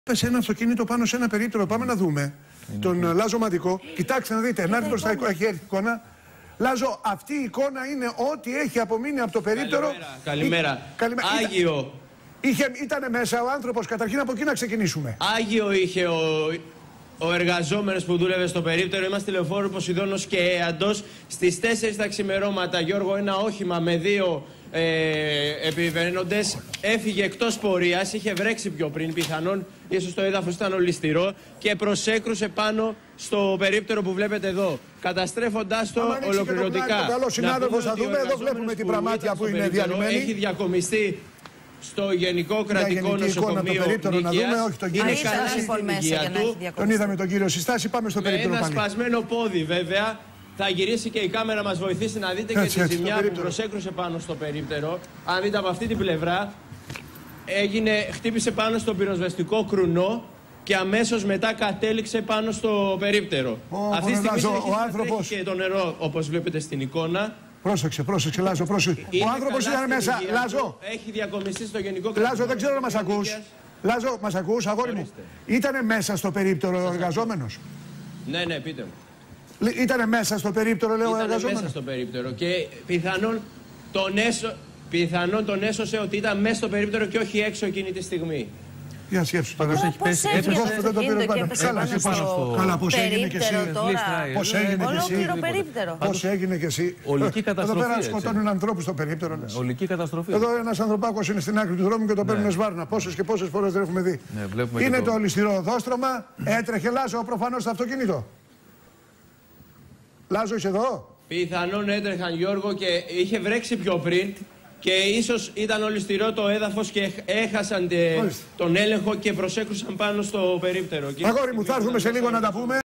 Πες ένα αυτοκίνητο πάνω σε ένα περίπτερο. Πάμε να δούμε τον Λάζο Μαντικό. Κοιτάξτε να δείτε, να έρθει μπροστά, έχει έρθει εικόνα. Λάζο, αυτή η εικόνα είναι ό,τι έχει απομείνει από το περίπτερο. Καλημέρα. Άγιο. Ήτανε μέσα ο άνθρωπος, καταρχήν από εκεί να ξεκινήσουμε. Άγιο είχε ο εργαζόμενος που δούλευε στο περίπτερο. Είμαστε Λεωφόρου Ποσειδώνος και Έαντος. Στις 4 τα ξημερώματα, Γιώργο, ένα όχημα με 2 επιβαίνοντες έφυγε εκτός πορείας. Είχε βρέξει πιο πριν, πιθανόν ίσως το έδαφος ήταν ολισθηρό και προσέκρουσε πάνω στο περίπτερο που βλέπετε εδώ, καταστρέφοντάς το ολοκληρωτικά. Το καλό συνάδελφο θα δούμε, εδώ βλέπουμε την πραμάτια που είναι διαλυμένη. Έχει διακομιστεί στο Γενικό Κρατικό Νοσοκομείο Νίκαια. Να δούμε, όχι τον κύριο Συστάση. Τον είδαμε τον κύριο Συστάση, πάμε στο περίπτερο πάλι. Ένα σπασμένο πόδι βέβαια. Θα γυρίσει και η κάμερα μας βοηθήσει να δείτε και τη ζημιά που προσέκρουσε πάνω στο περίπτερο. Αν δείτε από αυτή την πλευρά, χτύπησε πάνω στο πυροσβεστικό κρουνό και αμέσως μετά κατέληξε πάνω στο περίπτερο. Αυτή τη στιγμή συνεχίζει και το νερό, όπως βλέπετε στην εικόνα. Πρόσεξε, Λάζο, πρόσεξε. Ο άνθρωπος ήταν μέσα. Λάζο, έχει διακομιστεί στο Γενικό Κρατικό. Λάζο, δεν ξέρω να μας ακούς. Λάζο, μας ακούς, αγόρι μου. Ήτανε μέσα στο περίπτερο ο εργαζόμενος. Ναι, πείτε μου. Ήτανε μέσα στο περίπτερο, λέω, ο εργαζόμενος. Ήτανε μέσα στο περίπτερο και πιθανόν τον έσωσε ότι ήταν μέσα στο περίπτερο και όχι έξω εκείνη τη στιγμή. Για σκέψου τώρα. Πώς έγινε το αυτοκίνητο και έπεσε Καλά, πώς έγινε και εσύ. Πώς έγινε και εσύ. Πώς έγινε και εσύ. Ολική καταστροφή. Εδώ πέρα σκοτώνουν ανθρώπους στο περίπτερο. Ολική καταστροφή. Εδώ ένας ανθρωπάκος είναι στην άκρη του δρόμου και το παίρνουν σβάρνα. Πόσες και πόσες φορές δεν έχουμε δει. Είναι το ολισθηρό οδόστρωμα. Έτρεχε Λάζο προφανώς στο αυτοκίνητο. Λάζο, είσαι εδώ. Πιθανόν έτρεχαν, Γιώργο, και είχε βρέξει πιο πριν και ίσως ήταν ολισθηρό το έδαφος και έχασαν τον έλεγχο και προσέκρουσαν πάνω στο περίπτερο. Αγόρι μου, θα έρθουμε σε λίγο να τα πούμε.